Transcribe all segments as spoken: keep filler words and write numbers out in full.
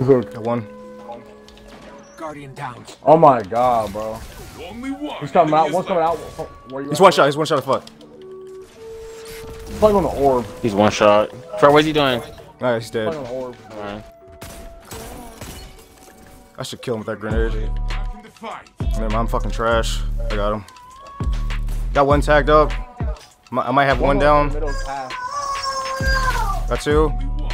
Got one. Guardian down. Oh my god, bro. He's coming out. One's coming out. Where you He's at? one shot. He's one shot of foot. He's playing on the orb. He's one shot. Fred, what's he doing? Alright, he's dead. Playing on the orb. Alright. I should kill him with that grenade. Man, I'm fucking trash. I got him. Got one tagged up. I might have one down. Got two.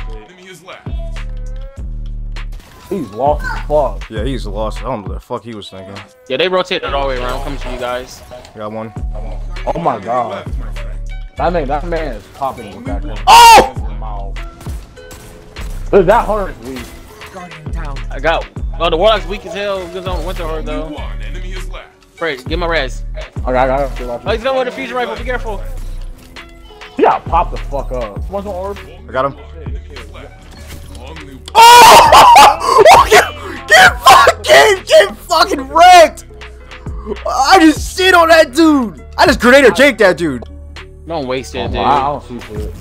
He's lost as fuck. Yeah, he's lost. I don't know what the fuck he was thinking. Yeah, they rotated all the way around. Coming to you guys. Got one. Oh my god. That man, that man is popping with that gun. Oh! Dude, that hunter is weak. Guardian down. I got. Oh, the Warlock's weak as hell. Goes on Winter Horde though. Fred, get my res. Okay, I got it. Oh, he's done with the fusion rifle. Be careful. He got popped the fuck up. One's on orb. I got him. Oh! get, get fucking, get fucking wrecked! I just shit on that dude. I just grenade or Jake that dude. Don't waste it, Oh, dude. I don't see shit.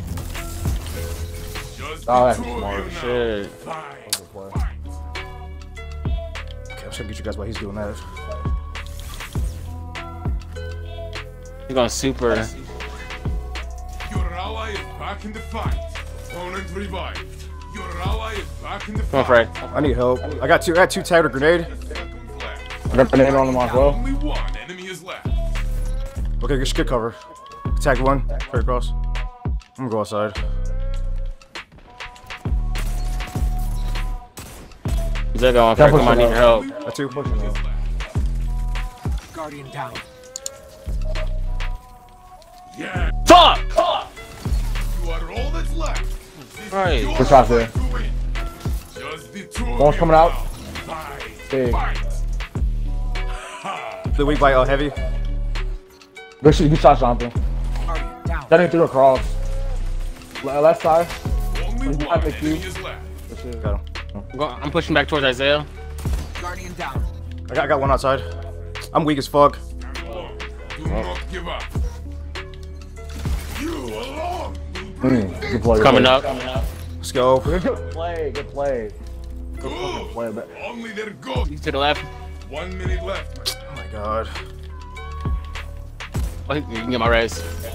Oh, that's smart. Shit. Okay, I'm trying to get you guys while he's doing that. He's going super. Your ally is back in the fight. Opponent revived. Your ally is back in the fight. Come on, Fred. I need help. I got two. I got two tagged with grenade. I got grenade on him as well. Only one enemy is left. Okay, good, good cover. Tagged one. Straight across. I'm gonna go outside. Is that going? Fred, come on, I need your help. Got two. Guardian down. Yeah. Fuck! Fuck! You are all that's left. Right. Good shot there. Just the two. One's coming out. Fight. Big. Fight. The weak by uh, heavy. Good shot, good shot, Jonathan. Guardian down. That ain't through across. Le left side. Only He's one behind the enemy queue. is left. Got him. I'm, going, I'm pushing back towards Isaiah. Guardian down. I got, I got one outside. I'm weak as fuck. Do not give up. You alone. Mm, good play. Good Coming play. up. Coming up. Let's go. Good play. Good play. Good. Play, but Only their goal. He's to the left. One minute left. Oh my god. Oh, you can get my res.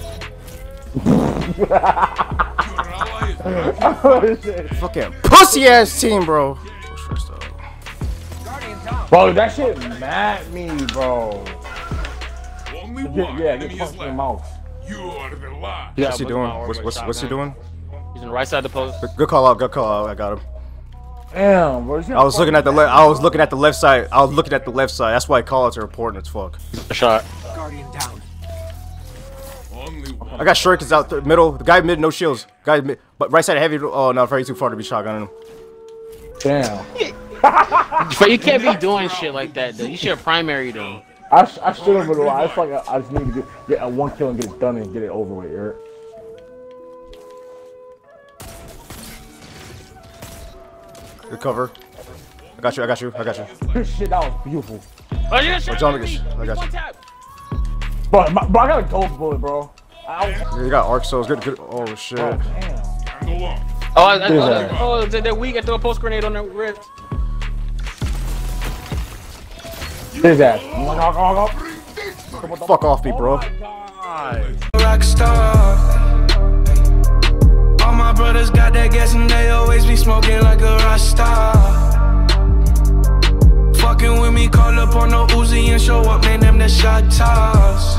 Your ally is back. oh, shit. Fucking pussy ass team, bro. Guardian down. Bro, that shit mad me, bro. Only Get, one yeah, enemy get is punched in the left. mouth. You are the last. Yeah, What's he I'm doing? looking at What's, my what's, what's he shotgun. doing? He's on the right side of the post. Good, good call out. Good call out. I got him. Damn, bro. I was looking at the left. I was looking at the left side. I was looking at the left side. That's why call outs are important as fuck. A shot. Guardian down. Only one. I got shortcuts out the middle. The guy mid, no shields. Guy mid, but right side heavy. Oh no, very too far to be shotgunning him. Damn. But you can't be doing shit like that, though. You should have primary though. I, sh I should have, but I just like I just need to get, get a one kill and get it done and get it over with, Eric. Good cover. I got you. I got you. I got you. Good shit, that was beautiful. Oh, you shot John, me. I got you. One tap. Bro, my, bro I got a gold bullet, bro. I, You got arc souls. Good. Good. Oh shit. oh, damn. Go on. Oh, I, I, Who's oh, that? oh, they're they're weak. I threw a post grenade on their wrist. His ass. Fuck off me, bro. Rockstar. All my brothers got that gas and they always be smoking like a rock star. Fucking with me, call up on no Uzi and show up, man, them the shot toss.